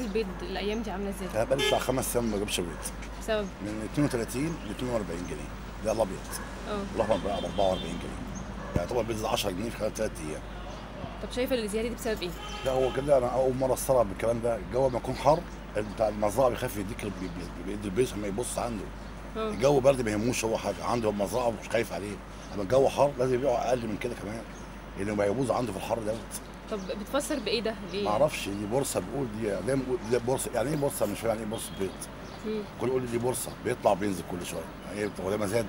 البيض الايام دي عامله ازاي؟ انا بقالي بتاع 5 ايام ما بجيبش بيض. بسبب؟ من 32 ل 42 جنيه ده الابيض. الاحمر بقى ب 44 جنيه. يعني طبعا البيض 10 جنيه في خلال 3 ايام. طب شايفه الزياده دي بسبب ايه؟ لا هو كده انا اول مره استغرب بالكلام ده. الجو لما يكون حر بتاع المزرعه بيخاف يديك بيدي البيض عشان ما يبص عنده. الجو برد ما يهموش هو حاجه عنده المزرعه مش خايف عليه. اما الجو حر لازم يبيعوا اقل من كده كمان لانه ما يبوظ عنده في الحر دوت. طب بتفسر بايه ده؟ ليه؟ ما اعرفش دي بورصه بيقول دي دايما بيقول دي بورصه. يعني ايه بورصه؟ مش فاهم يعني ايه بورصه بيض. كل يقول لي دي بورصه بيطلع بينزل كل شويه. يعني هو ده مزاد.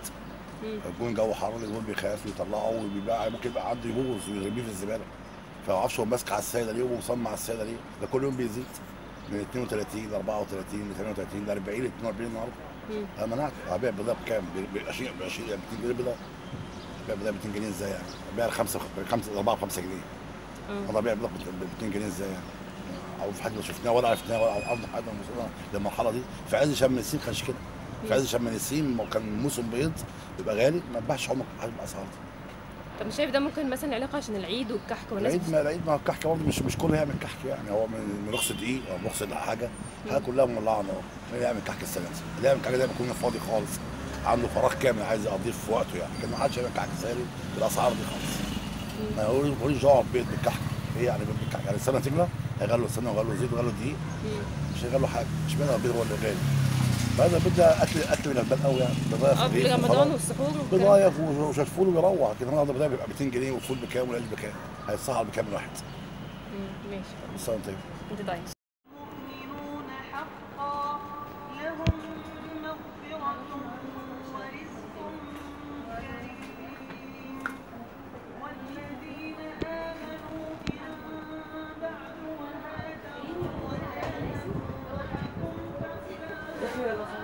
يكون جو حر الجو بيخاف يطلعه وبيبقى ممكن يبقى عنده يبوظ ويرميه في الزباله. فما اعرفش هو ماسك على السيده ليه ومصمم على السيده ليه. ده كل يوم بيزيد من 32 ل 34 ل 38 ل 40 ل 42 النهارده. انا منعت هبيع بيضه بكام؟ ب 20 ب 20 200 جنيه بيضه. هبيع بيضه ب 200 جنيه ازاي يعني؟ هبيع 5 4 5 جنيه. انا هبيع بيضه ب 200 جنيه ازاي يعني؟ او في حاجه ما شفناها ولا عرفناها ولا عرفنا حاجه وصلنا للمرحله دي. في عز شم النسيم كانش كده. في عز شم النسيم كان موسم بيض بيبقى غالي ما تباعش عمرك حاجه بالاسعار دي. طب شايف ده ممكن مثلا علاقه عشان العيد والكحك والناس العيد ما الكحك برضه مش كله يعمل كحك. يعني هو من رخص دقيق او رخص حاجه كلها مولعه نار. اللي يعمل كحك السنه دي اللي يعمل كحك ده بيكون فاضي خالص عنده فراغ كامل عايز يقضيه في وقته. يعني لكن ما حدش يعمل كحك ساري بالاسعار دي خالص. ما يقولوش دعوه ببيض بالكحك. ايه يعني بيض بالكحك؟ يعني السنه تغلى هيغلوا السنه ويغلوا زيت ويغلوا دقيق. مش هيغلوا حاجه. مش معنى البيض هو اللي غالي. فهذا البيض ده اكل من البال قوي يعني. قبل رمضان والسحور بضايق وشفول ويروح. لكن النهارده بضايق بيبقى 200 جنيه والفول بكام والعيش بكام؟ هيتسحر بكام الواحد؟ ماشي. بس انت انت ضايع. Thank you.